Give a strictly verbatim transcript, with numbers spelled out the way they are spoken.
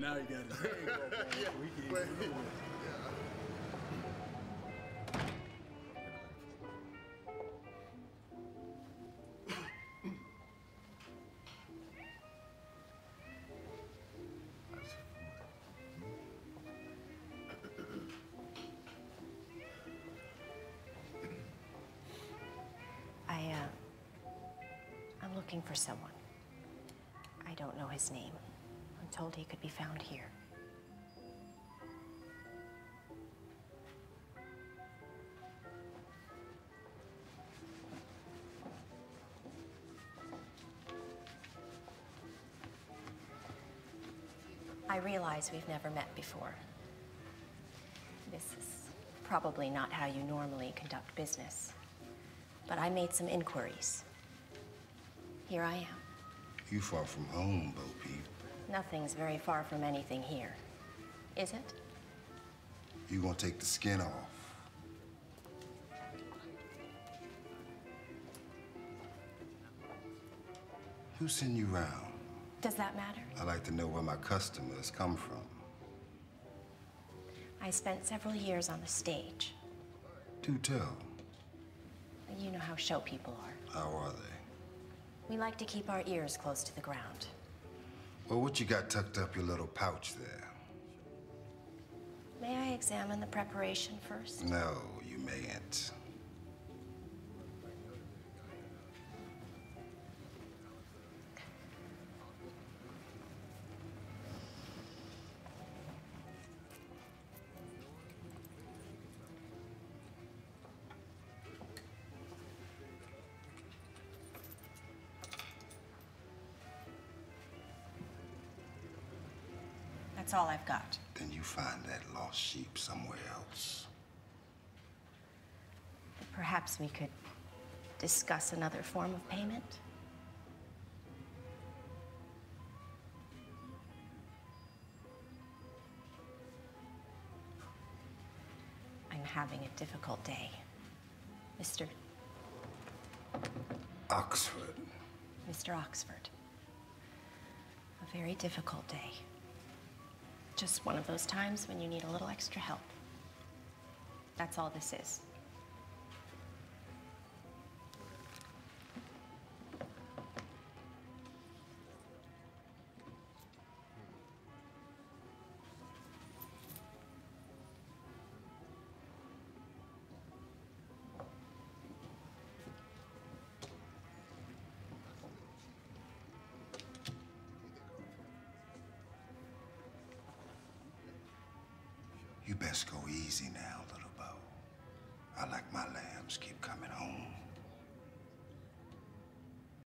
now he got his name up on it, so he can't But- even do it. I, uh, I'm looking for someone. I don't know his name. I'm told he could be found here. I realize we've never met before. This is probably not how you normally conduct business. But I made some inquiries. Here I am. You far from home, Bo Peep. Nothing's very far from anything here. Is it? You gonna take the skin off? Who sent you round? Does that matter? I like to know where my customers come from. I spent several years on the stage. Do tell. You know how show people are. How are they? We like to keep our ears close to the ground. Well, what you got tucked up your little pouch there? May I examine the preparation first? No, you mayn't. That's all I've got. Then you find that lost sheep somewhere else. Perhaps we could discuss another form of payment? I'm having a difficult day. Mister Oxford. Mister Oxford. A very difficult day. Just one of those times when you need a little extra help. That's all this is. You best go easy now, little